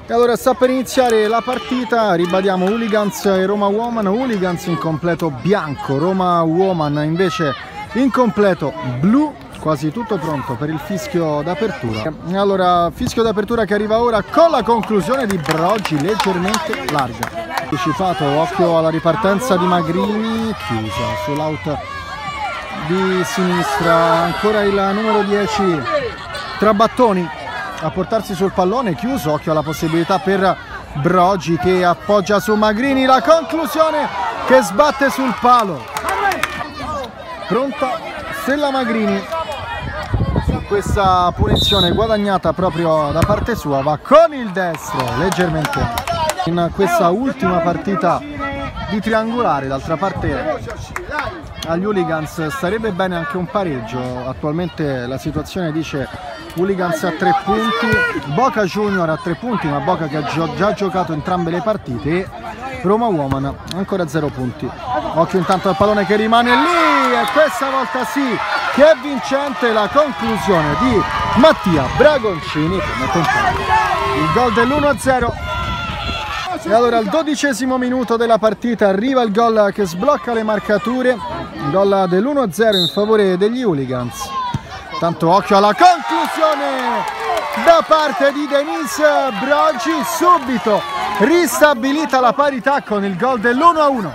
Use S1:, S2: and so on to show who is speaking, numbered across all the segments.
S1: E allora sta per iniziare la partita, ribadiamo Hooligans e Roma Woman. Hooligans in completo bianco, Roma Woman invece in completo blu. Quasi tutto pronto per il fischio d'apertura. E allora fischio d'apertura che arriva ora con la conclusione di Brogi leggermente larga. Anticipato, occhio alla ripartenza di Magrini, chiusa sull'out di sinistra. Ancora il numero 10 Trabattoni a portarsi sul pallone, chiuso, occhio alla possibilità per Brogi che appoggia su Magrini, la conclusione che sbatte sul palo. Pronta Stella Magrini su questa punizione guadagnata proprio da parte sua, va con il destro leggermente in questa ultima partita di triangolare. D'altra parte agli Hooligans starebbe bene anche un pareggio, attualmente la situazione dice Hooligans a 3 punti, Boca Junior a 3 punti, ma Boca che ha già giocato entrambe le partite, e Roma Woman ancora 0 punti. Occhio intanto al pallone che rimane lì, e questa volta sì che è vincente la conclusione di Mattia Bragoncini che mette in campo il gol dell'1-0. E allora al 12° minuto della partita arriva il gol che sblocca le marcature, il gol dell'1-0 in favore degli Hooligans. Tanto occhio alla conclusione da parte di Denise Brogi, subito ristabilita la parità con il gol dell'1-1.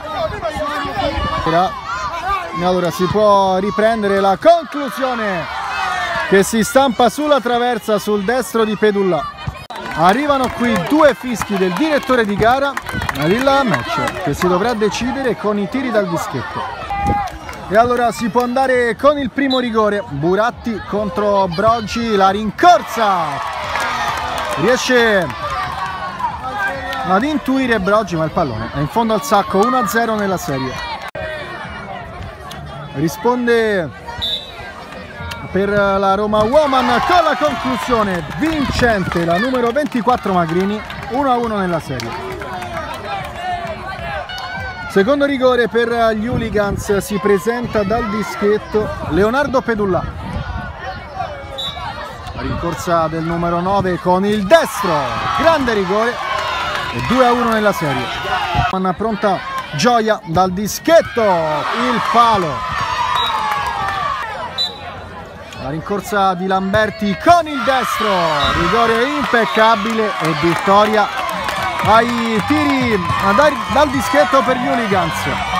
S1: E allora si può riprendere la conclusione che si stampa sulla traversa sul destro di Pedulla. Arrivano qui 2 fischi del direttore di gara al match che si dovrà decidere con i tiri dal dischetto. E allora si può andare con il primo rigore, Buratti contro Brogi, la rincorsa riesce ad intuire Brogi, ma il pallone è in fondo al sacco. 1-0 nella serie. Risponde per la Roma Woman con la conclusione vincente la numero 24 Magrini, 1-1 nella serie. Secondo rigore per gli Hooligans, si presenta dal dischetto Leonardo Pedulla. La rincorsa del numero 9 con il destro, grande rigore, e 2-1 nella serie. Pronta Gioia dal dischetto, il palo. La rincorsa di Lamberti con il destro, rigore impeccabile e vittoria ai tiri dal dischetto per gli Hooligans.